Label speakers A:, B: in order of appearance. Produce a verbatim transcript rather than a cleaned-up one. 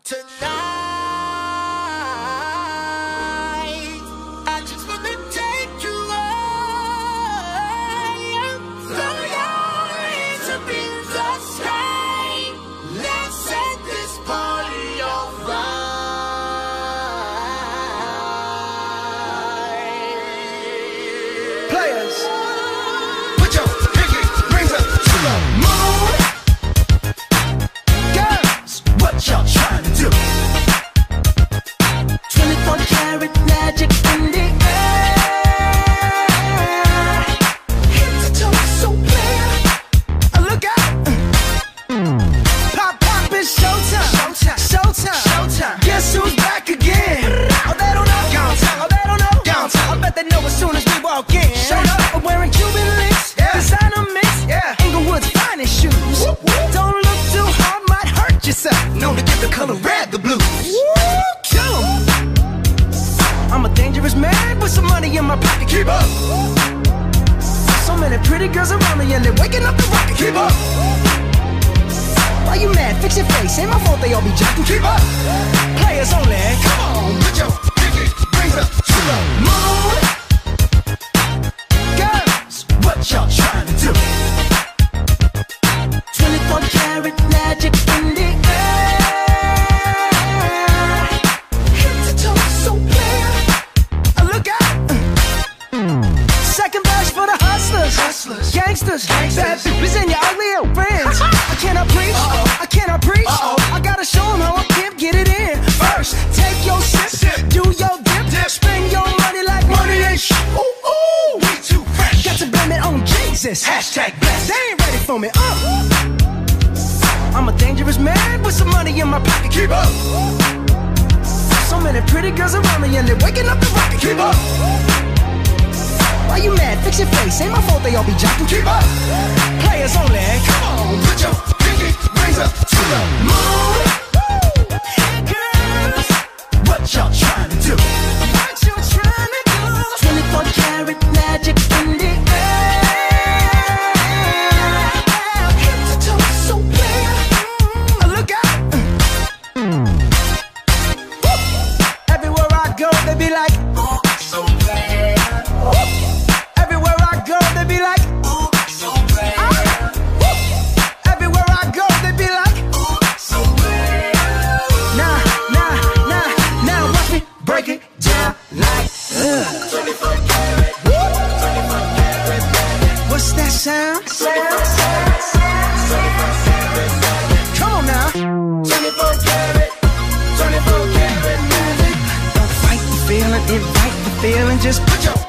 A: Tonight, I just wanna take you higher. Throw your hands up in the sky. Let's set this party on fire.
B: Players, put your pinky rings up to the moon. Girls, what y'all trying to do?
C: twenty-four karat magic in the air.
B: Head to toe, so clear. Uh, Look out! Pop, pop, it's showtime. Showtime, showtime, showtime. Guess who's back again? Oh, they don't know. Downtown. Oh, they don't know. Downtown. I bet they know as soon as we walk in. Showed up. I'm wearing Cuban links. Yeah. Designer mix. Yeah. Inglewood's finest shoes. Whoop, whoop. Don't look too hard, might hurt yourself. Known to give the color red the blues. Woo, kill 'em. I'm a dangerous man with some money in my pocket. Keep up. So many pretty girls around me and they're waking up the rocket. Keep up. Why you mad? Fix your face. Ain't my fault they all be jacking. Keep up. Players only. Come on, put your pinky rings up to the moon. Girls, what y'all trying to do?
C: twenty-four karat magic in the air.
B: Head to toe, so clear. Uh, Look out. Second verse for the hustlers, hustlers, gangsters, gangsters. Bad bitches and your ugly old friends. I cannot preach, uh-oh. I cannot preach. Uh-oh. I gotta show 'em how I pimp, get it in. First, take your sip, sip. Do your dip, dip. Spend your money like money ain't shit. Ooh, ooh, we too fresh. Got to blame it on Jesus. Hashtag blessed. They ain't ready for me. Uh. I'm a dangerous man with some money in my pocket. Keep up. So many pretty girls around me and they're waking up the rocket. Keep up. Why you mad? Fix your face. Ain't my fault they all be jocking. Keep up. Players only. Come on, put your pinky rings up to the moon. Hey girls, what y'all trying to do? What you trying to do?
C: twenty-four karat magic in the air.
B: Head to toe, so clear. Uh, Look out. Woo. Everywhere I go, they be like, ooh, so bad. Woo. Everywhere I go, they be like, ooh, so bad. Ah. Woo. Everywhere I go, they be like, ooh, so bad. Nah, nah, nah, now watch me break it down like, ugh. twenty-four karat, twenty-four karat, what's that sound? Sound, sound, sound. Come on now. twenty-four karat, twenty-four karat magic. Don't fight the feeling, invite the feeling. Just put your